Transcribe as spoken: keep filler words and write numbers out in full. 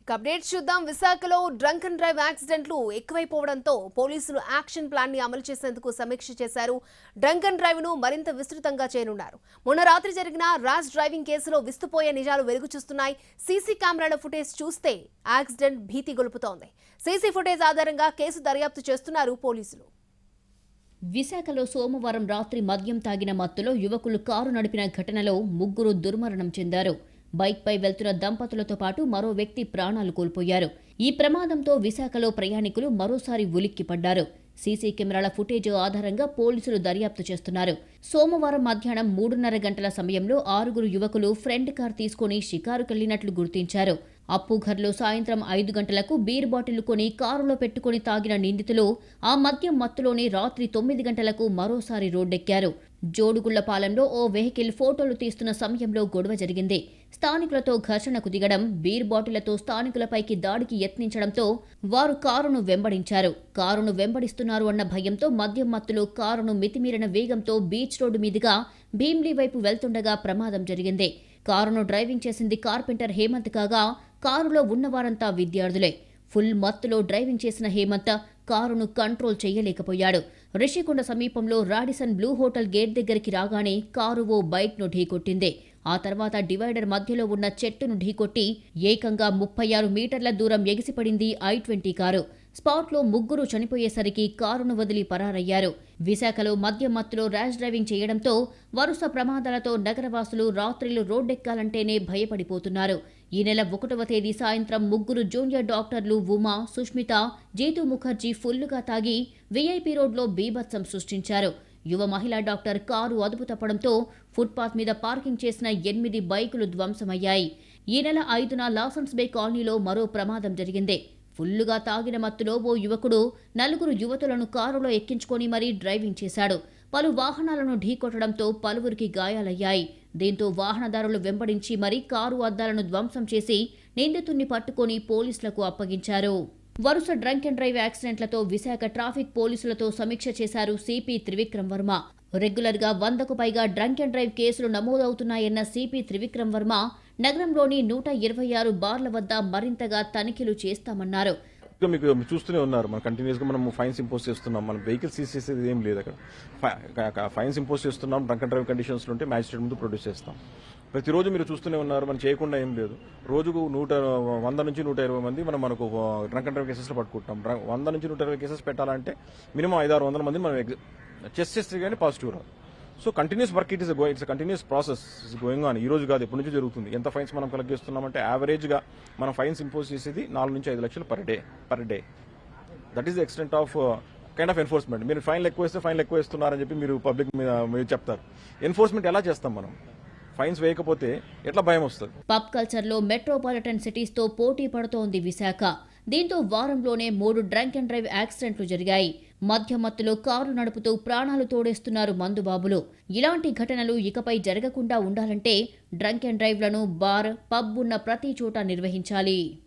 Updates చూద్దాం. విశాఖలో drunk and drive యాక్సిడెంట్లు ఎక్కువైపోవడంతో పోలీసులు యాక్షన్ ప్లాన్ ని అమలు చేసేందుకు సమీక్ష చేశారు. డ్రంక్ అండ్ డ్రైవ్ ను మరింత విస్తృతంగా చేయనున్నారు. మొన్న రాత్రి జరిగిన రాష్ డ్రైవింగ్ కేసులో విస్తుపోయే నిజాలు వెలుగు చూస్తున్నాయి. సీసీ కెమెరాల ఫుటేజ్ చూస్తే యాక్సిడెంట్ భీతి గొలుపుతోంది. సీసీ ఫుటేజ్ ఆధారంగా కేసు దర్యాప్తు చేస్తున్నారు పోలీసులు. విశాఖలో సోమవారం రాత్రి మద్యం తాగిన మత్తులో యువకులు కారు నడిపిన ఘటనలో ముగ్గురు దుర్మరణం చెందారు. బైక్ పై వెళ్తున్న దంపతులతో పాటు మరో వ్యక్తి ప్రాణాలు కోల్పోయారు. ఈ ప్రమాదంతో విశాఖలో ప్రయాణికులు మరోసారి ఉలిక్కిపడ్డారు. సీసీ కెమెరాల ఫుటేజ్ ఆధారంగా పోలీసులు దర్యాప్తు చేస్తున్నారు. సోమవారం మధ్యాహ్నం మూడున్నర గంటల సమయంలో ఆరుగురు యువకులు ఫ్రెండ్ కార్ తీసుకుని షికారుకెళ్లినట్లు గుర్తించారు. అప్పుఘర్లో సాయంత్రం ఐదు గంటలకు బీర్ బాటిల్ కొని కారులో పెట్టుకుని తాగిన నిందితులు ఆ మద్యం మత్తులోనే రాత్రి తొమ్మిది గంటలకు మరోసారి రోడ్డెక్కారు. జోడుగుళ్లపాలెంలో ఓ వెహికల్ ఫోటోలు తీస్తున్న సమయంలో గొడవ జరిగింది. స్థానికులతో ఘర్షణకు దిగడం, బీర్ బాటిళ్లతో స్థానికులపైకి దాడికి యత్నించడంతో వారు కారును వెంబడించారు. కారును వెంబడిస్తున్నారు అన్న భయంతో మద్యం మత్తులో కారును మితిమీరిన వేగంతో బీచ్ రోడ్డు మీదుగా భీమ్లీ వైపు వెళ్తుండగా ప్రమాదం జరిగింది. కారును డ్రైవింగ్ చేసింది కార్పెంటర్ హేమంత్ కాగా కారులో ఉన్నవారంతా విద్యార్థులే. ఫుల్ మత్తులో డ్రైవింగ్ చేసిన హేమంత్ కారును కంట్రోల్ చేయలేకపోయాడు. రిషికొండ సమీపంలో రాడిసన్ బ్లూ హోటల్ గేట్ దగ్గరికి రాగానే కారు ఓ బైక్ను ఢీకొట్టింది. ఆ తర్వాత డివైడర్ మధ్యలో ఉన్న చెట్టును ఢీకొట్టి ఏకంగా ముప్పై ఆరు మీటర్ల దూరం ఎగిసిపడింది ఐ ట్వంటీ కారు. స్పాట్లో ముగ్గురు చనిపోయేసరికి కారును వదిలి పరారయ్యారు. విశాఖలో మద్యం మత్తులో ర్యాష్ డ్రైవింగ్ చేయడంతో వరుస ప్రమాదాలతో నగరవాసులు రాత్రిళ్లు రోడ్డెక్కాలంటేనే భయపడిపోతున్నారు. ఈ నెల ఒకటవ తేదీ సాయంత్రం ముగ్గురు జూనియర్ డాక్టర్లు ఉమా, సుష్మిత, జీతు ముఖర్జీ ఫుల్లుగా తాగి వీఐపీ రోడ్లో బీభత్సం సృష్టించారు. యువ మహిళా డాక్టర్ కారు అదుపు తప్పడంతో ఫుట్పాత్ మీద పార్కింగ్ చేసిన ఎనిమిది బైకులు ధ్వంసమయ్యాయి. ఈ నెల ఐదున లాసన్స్ బే కాలనీలో మరో ప్రమాదం జరిగింది. ఫుల్లుగా తాగిన మత్తులో ఓ యువకుడు నలుగురు యువతులను కారులో ఎక్కించుకొని మరీ డ్రైవింగ్ చేశాడు. పలు వాహనాలను ఢీకొట్టడంతో పలువురికి గాయాలయ్యాయి. దీంతో వాహనదారులు వెంబడించి మరీ కారు అద్దాలను ధ్వంసం చేసి నిందితుణ్ణి పట్టుకొని పోలీసులకు అప్పగించారు. వరుస డ్రంక్ అండ్ డ్రైవ్ యాక్సిడెంట్లతో విశాఖ ట్రాఫిక్ పోలీసులతో సమీక్ష చేశారు సిపి త్రివిక్రమ్ వర్మ. రెగ్యులర్ గా వందకు పైగా డ్రంక్ అండ్ డ్రైవ్ కేసులు నమోదవుతున్నాయన్న సిపి త్రివిక్రమ్ వర్మ నగరంలోని నూట ఇరవై ఆరు బార్ల వద్ద మరింతగా తనిఖీలు చేస్తామన్నారు. మీకు చూస్తూనే ఉన్నారు, మనం కంటిన్యూస్ గా మనం ఫైన్స్ ఇంపోజ్ చేస్తున్నాం. మనం వెహికల్స్ సీజ్ చేసేది ఏం లేదు. అక్కడ ఫైన్స్ ఇంపోజ్ చేస్తున్నాం. డ్రంక్ అండ్ డ్రైవ్ కండిషన్స్ ఉంటే మ్యాజిస్ట్రేట్ ముందు ప్రొడ్యూస్ చేస్తాం. ప్రతిరోజు మీరు చూస్తూనే ఉన్నారు, మనం చేయకుండా ఏం లేదు. రోజుకు నూట వంద నుంచి నూట ఇరవై మంది మనం మనకు డ్రంక్ అండ్ డ్రైవ్ కేసెస్ లో పట్టుకుంటాం. వంద నుంచి నూట ఇరవై కేసెస్ పెట్టాలంటే మినిమం ఐదు ఆరు వందల మంది మనం చెస్ట్ చేస్తే కానీ పాజిటివ్ రాదు. So continuous work it is it's continuous process is going on. ఈ రోజు కాదు, ఎప్పటి నుంచి జరుగుతుంది. ఎంత ఫైన్స్ మనం కలెక్ట్ చేస్తున్నామంటే యావరేజ్ గా మనం ఫైన్స్ ఇంపోజ్ చేసేది నాలుగు నుంచి ఐదు లక్షలు per day per day that is the extent of kind of enforcement. మీరు ఫైన్లు ఎక్కువ వేస్తే ఫైన్లు ఎక్కువ వేస్తున్నారని చెప్పి మీరు పబ్లిక్ మీద మీరు చెప్తారు. ఎన్ఫోర్స్మెంట్ ఎలా చేస్తాం మనం? ఫైన్స్ వేయకపోతే ఎట్లా భయం వస్తుంది? పబ్ కల్చర్ లో మెట్రోపాలిటన్ సిటీస్ తో పోటీ పడుతోంది విశాఖ. దీంతో వారంలోనే మూడు డ్రంక్ అండ్ డ్రైవ్ యాక్సిడెంట్లు జరిగాయి. మద్య మత్తులో కారు నడుపుతూ ప్రాణాలు తోడేస్తున్నారు మందుబాబులు. ఇలాంటి ఘటనలు ఇకపై జరగకుండా ఉండాలంటే డ్రంక్ అండ్ డ్రైవ్లను బార్, పబ్ ఉన్న ప్రతి చోట నిర్వహించాలి.